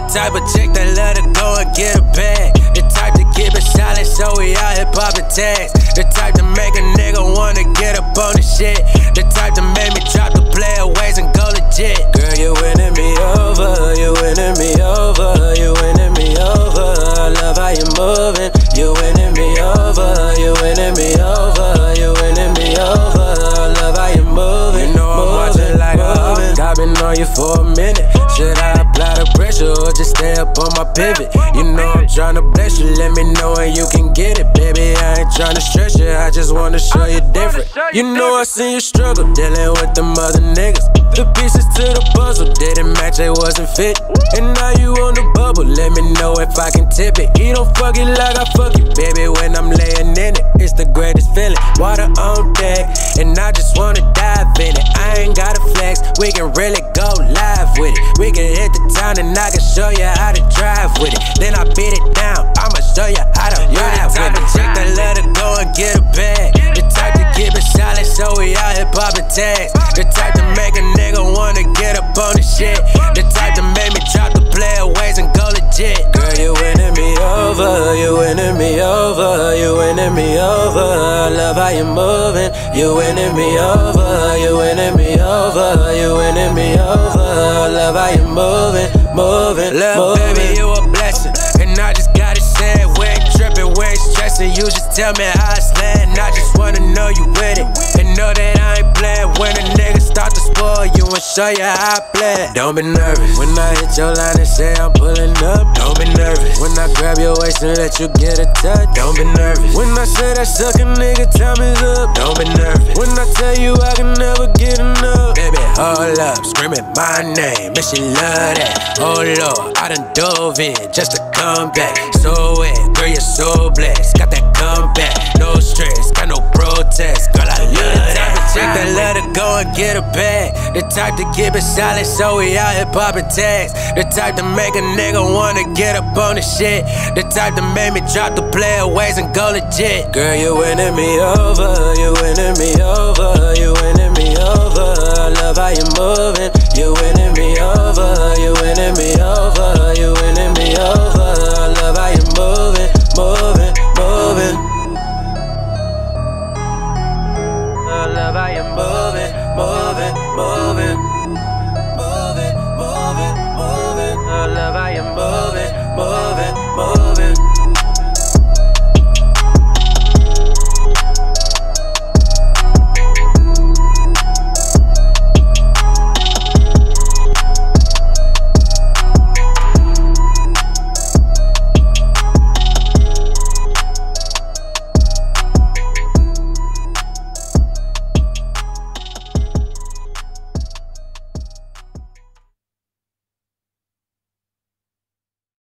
type of chick that let her go and get a bag. The type to keep it silent, so we out here popping tags. The type to make a nigga wanna get up on the shit. The type to make me drop the player ways and go legit. Girl, you winning me over, you winning me over, you winning me over. I love how you moving. You winning me over, you winning me over, you winning me over. I love how you moving. You know I'm watching like a oven. I've been on you for a minute. Should I apply the pressure or just stay up on my pivot? You know I'm tryna bless you, let me know when you can get it. Baby, I ain't tryna stress you, I just wanna show you different. You know I seen you struggle, dealing with them other niggas. The pieces to the puzzle didn't match, they wasn't fit. And now you on the bubble, let me know if I can tip it. You don't fuck it like I fuck you, baby, when I'm laying in it. It's the greatest feeling, water on deck, and I just wanna dive in it. I ain't gotta flex, we can really go live with it. We can hit the town and I can show you how to drive with it. Then I beat it down, I'ma show you how to ride with it. The type of chick that let her go and get a bag. The type to keep it solid, so we out here popping tags. The type to make a nigga wanna get up on the shit. The type to make me drop the player ways and go legit. Girl, you winning me over, you winning me over, you winning me over. I love how you moving. You winning me over, you winning me over, you winning me over. I love how you moving, moving, little baby, you a blessing. And I just gotta say it, we ain't tripping, we ain't stressing. You just tell me how it's landing, I just wanna know you with it. And know that I ain't playing when a nigga start to spoil you and show you how I play. Don't be nervous when I hit your line and say I'm pulling up. Don't be nervous when I grab your waist and let you get a touch. Don't be nervous when I say that suckin' nigga time is up. Don't be nervous when I tell you I can never get enough. Baby, hold up, screaming my name, and she love that. Oh Lord, I done dove in just to come back. So wet, girl, you're so blessed. Got that comeback, no stress, got no protest. Girl, I love that. The type of chick that let her go and get a bag. The type to keep it solid, so we out here popping tags. The type to make a nigga wanna get up on the shit. The type to make me drop the player ways and go legit. Girl, you winning me over, you winning me over, you winning me over. I love how you moving. You winning me over, you winning me over, you winning me over.